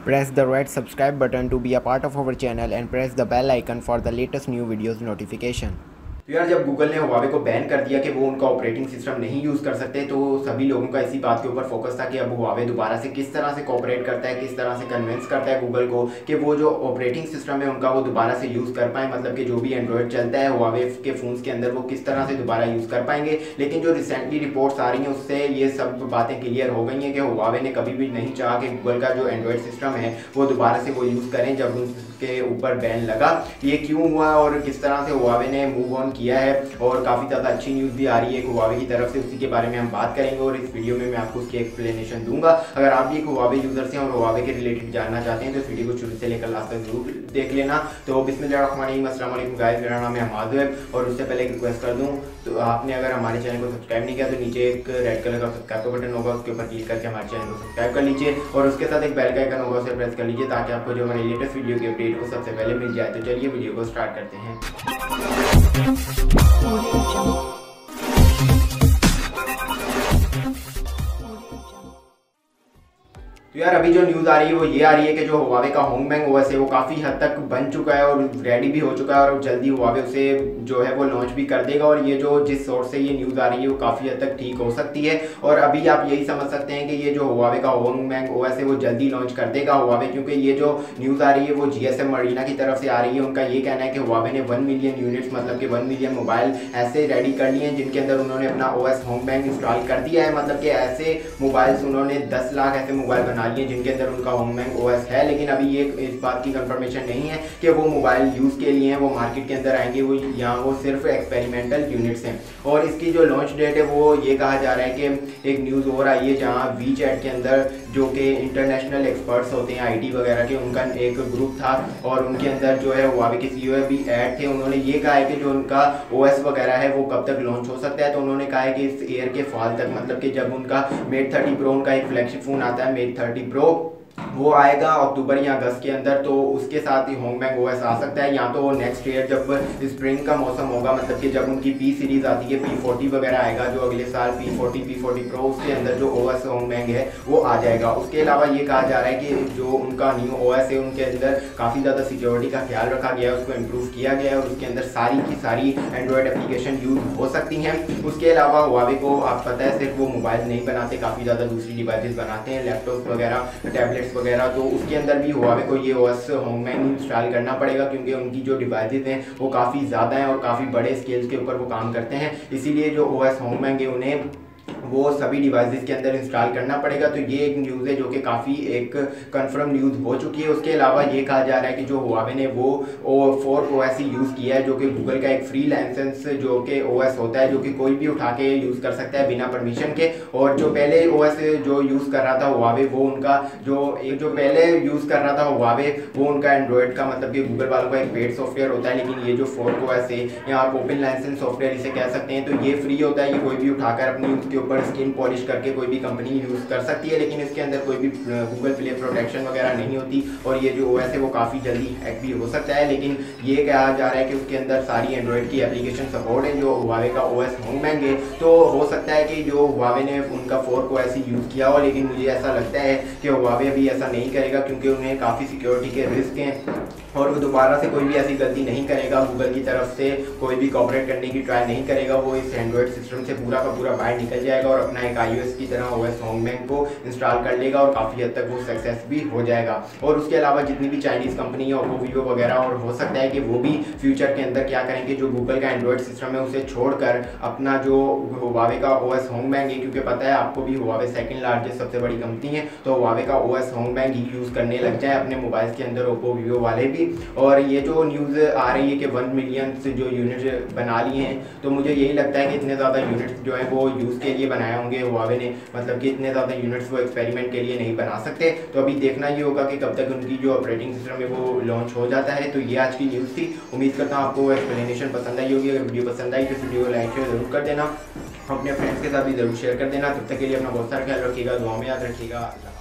Press the red subscribe button to be a part of our channel and press the bell icon for the latest new videos notification. तो यार जब Google ने Huawei को ban कर दिया कि वो उनका ऑपरेटिंग सिस्टम नहीं यूज़ कर सकते, तो सभी लोगों का इसी बात के ऊपर फोकस था कि अब हुआवे दोबारा से किस तरह से कोऑपरेट करता है, किस तरह से कन्विंस करता है गूगल को कि वो जो ऑपरेटिंग सिस्टम है उनका वो दोबारा से यूज़ कर पाए। मतलब कि जो भी एंड्रॉयड चलता है हुआवे के फ़ोन्स के अंदर वो किस तरह से दोबारा यूज़ कर पाएंगे। लेकिन जो रिसेंटली रिपोर्ट्स आ रही हैं उससे ये सब बातें क्लियर हो गई हैं कि हुआवे ने कभी भी नहीं चाहा कि गूगल का जो एंड्रॉयड सिस्टम है वो दोबारा से वो यूज़ करें जब उनके ऊपर बैन लगा। ये क्यों हुआ और किस तरह से हुआवे ने मूव ऑन किया है, और काफ़ी ज़्यादा अच्छी न्यूज़ भी आ रही है हुआवे की तरफ से, उसी के बारे में हम बात करेंगे और इस वीडियो में मैं आपको उसकी एक्सप्लेनेशन दूंगा। अगर आप भी एक हुआवे यूज़र से और हुआवे के रिलेटेड जानना चाहते हैं तो इस वीडियो को शुरू से लेकर लास्ट तक जरूर देख लेना। तो बिस्मिल्लाहिर्रहमानिर्रहीम, अस्सलाम वालेकुम गाइस, मेरा नाम है हम्माद है। और उससे पहले एक रिक्वेस्ट कर दूँ, तो आपने अगर हमारे चैनल को सब्सक्राइब नहीं किया तो नीचे एक रेड कलर का सब्सक्राइब का बटन होगा, उसके ऊपर क्लिक करके हमारे चैनल को सब्सक्राइब कर लीजिए और उसके साथ एक बेल का आइकन होगा, उसे प्रेस कर लीजिए ताकि आपको जो हमारी लेटेस्ट वीडियो की अपडेट को सबसे पहले मिल जाए। तो चलिए वीडियो को स्टार्ट करते हैं। तो यार अभी जो न्यूज़ आ रही है वो ये आ रही है कि जो हुआवे का होंगमेंग ओएस है वो काफ़ी हद तक बन चुका है और रेडी भी हो चुका है और जल्दी हुआवे उसे जो है वो लॉन्च भी कर देगा। और ये जो जिस सोर्स से ये न्यूज़ आ रही है वो काफ़ी हद तक ठीक हो सकती है। और अभी आप यही समझ सकते हैं कि ये जो हुआवे का होंगमेंग ओएस है वो जल्दी लॉन्च कर देगा हुआवे, क्योंकि ये जो न्यूज़ आ रही है वो GSM मरीना की तरफ से आ रही है। उनका ये कहना है कि हुआवे ने 1 मिलियन यूनिट्स मतलब कि 1 मिलियन मोबाइल ऐसे रेडी कर लिए हैं जिनके अंदर उन्होंने अपना OS होंगमेंग इंस्टॉल कर दिया है। मतलब कि ऐसे मोबाइल्स उन्होंने 10 लाख ऐसे मोबाइल बना लिए जिनके अंदर उनका होंगमेंग OS है। लेकिन अभी ये इस बात की कंफर्मेशन नहीं है कि वो मोबाइल यूज़ के लिए हैं, वो मार्केट के अंदर आएंगे, वो यहाँ वो सिर्फ एक्सपेरिमेंटल यूनिट्स हैं। और इसकी जो लॉन्च डेट है वो ये कहा जा रहा है कि एक न्यूज़ और आई है जहाँ वीचैट के अंदर जो कि इंटरनेशनल एक्सपर्ट्स होते हैं IT वगैरह के, उनका एक ग्रुप था और उनके अंदर जो है हुआवे के CEO भी ऐड थे। उन्होंने ये कहा है कि जो उनका OS वगैरह है वो कब तक लॉन्च हो सकता है। तो उन्होंने कहा है कि इस ईयर के फॉल तक, मतलब कि जब उनका मेट 30 प्रो, उनका एक फ्लैगशिप फ़ोन आता है मेट 30 प्रो, वो आएगा अक्टूबर या अगस्त के अंदर, तो उसके साथ ही होंगमेंग OS आ सकता है। या तो वो नेक्स्ट ईयर जब स्प्रिंग का मौसम होगा, मतलब कि जब उनकी P सीरीज़ आती है, P40 वगैरह आएगा जो अगले साल, P40 प्रो, उसके अंदर जो OS होंगमेंग है वो आ जाएगा। उसके अलावा ये कहा जा रहा है कि जो उनका न्यू OS है उनके अंदर काफ़ी ज़्यादा सिक्योरिटी का ख्याल रखा गया है, उसको इम्प्रूव किया गया है और उसके अंदर सारी की सारी एंड्रॉयड एप्लीकेशन यूज़ हो सकती हैं। उसके अलावा हुआवे को आप पता है सिर्फ वो मोबाइल नहीं बनाते, काफ़ी ज़्यादा दूसरी डिवाइसेस बनाते हैं, लैपटॉप वगैरह, टैबलेट्स वगैरह। तो उसके अंदर भी हुआवे को ये OS होंगमेंग इंस्टॉल करना पड़ेगा, क्योंकि उनकी जो डिवाइसेस हैं वो काफ़ी ज़्यादा हैं और काफ़ी बड़े स्केल्स के ऊपर वो काम करते हैं। इसीलिए जो OS होंगमेंग है उन्हें वो सभी डिवाइसेस के अंदर इंस्टॉल करना पड़ेगा। तो ये एक न्यूज़ है जो कि काफ़ी एक कंफर्म न्यूज़ हो चुकी है। उसके अलावा ये कहा जा रहा है कि जो हुआवे ने वो 4 OS ही यूज़ किया है, जो कि गूगल का एक फ्री लाइसेंस जो कि OS होता है, जो कि कोई भी उठा के यूज़ कर सकता है बिना परमिशन के। और जो पहले OS जो यूज़ कर रहा था हुआवे, वो उनका जो पहले यूज़ कर रहा था हुआवे वो उनका एंड्रॉयड का, मतलब कि गूगल वालों का एक पेड सॉफ्टवेयर होता है। लेकिन ये जो 4 OS है या आप ओपन लाइसेंस सॉफ्टवेयर इसे कह सकते हैं, तो ये फ्री होता है, ये कोई भी उठाकर अपनी उसके ऊपर स्किन पॉलिश करके कोई भी कंपनी यूज़ कर सकती है। लेकिन इसके अंदर कोई भी गूगल प्ले प्रोटेक्शन वगैरह नहीं होती और ये जो OS है वो काफ़ी जल्दी हैक भी हो सकता है। लेकिन ये कहा जा रहा है कि उसके अंदर सारी एंड्रॉयड की एप्लीकेशन सपोर्ट है जो हुआवे का OS होंगमेंग है। तो हो सकता है कि जो हुआवे ने उनका 4 OS ही यूज़ किया हो, लेकिन मुझे ऐसा लगता है कि हुआवे अभी ऐसा नहीं करेगा, क्योंकि उन्हें काफ़ी सिक्योरिटी के रिस्क हैं और वो दोबारा से कोई भी ऐसी गलती नहीं करेगा, गूगल की तरफ से कोई भी कॉपरेट करने की ट्राई नहीं करेगा। वो इस एंड्रॉयड सिस्टम से पूरा का पूरा बाहर निकल जाएगा और अपना एक iOS की तरह OS होंगमेंग को इंस्टॉल कर लेगा और काफ़ी हद तक वो सक्सेस भी हो जाएगा। और उसके अलावा जितनी भी चाइनीज़ कंपनी है, ओप्पो, वीवो वगैरह, और हो सकता है कि वो भी फ्यूचर के अंदर क्या करेंगे, जो गूगल का एंड्रॉयड सिस्टम है उसे छोड़कर अपना जो हुआवे का OS होंगमेंग है, क्योंकि पता है आपको भी हुआवे सेकंड लार्जेस्ट सबसे बड़ी कंपनी है, तो हुआवे का OS होंगमेंग ही यूज़ करने लग जाए अपने मोबाइल्स के अंदर, ओप्पो वीवो वाले भी। और ये जो न्यूज़ आ रही है कि 1 मिलियन से जो यूनिट बना लिए हैं, तो मुझे यही लगता है कि इतने ज़्यादा यूनिट्स जो है वो यूज़ के लिए बनाए होंगे हुआवे ने, मतलब कि इतने ज़्यादा यूनिट्स वो एक्सपेरिमेंट के लिए नहीं बना सकते। तो अभी देखना ये होगा कि कब तक उनकी जो ऑपरेटिंग सिस्टम है वो लॉन्च हो जाता है। तो ये आज की न्यूज़ थी। उम्मीद करता हूँ आपको एक्सप्लेनेशन पसंद आई होगी। अगर वीडियो पसंद आई तो वीडियो को लाइक शेयर जरूर कर देना, अपने फ्रेंड्स के साथ भी जरूर शेयर कर देना। तब तक के लिए अपना बहुत सारा ख्याल रखिएगा, दुआ में याद रखिएगा।